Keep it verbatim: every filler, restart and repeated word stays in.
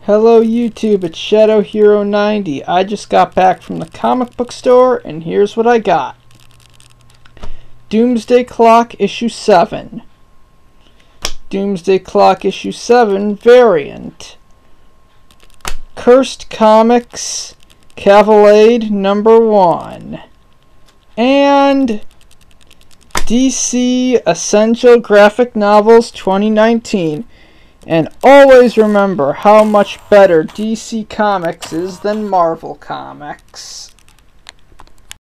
Hello YouTube, it's Shadow Hero ninety. I just got back from the comic book store and here's what I got. Doomsday Clock issue seven. Doomsday Clock issue seven variant. Cursed Comics Cavalade number one. And D C Essential Graphic Novels twenty nineteen. And always remember how much better D C Comics is than Marvel Comics.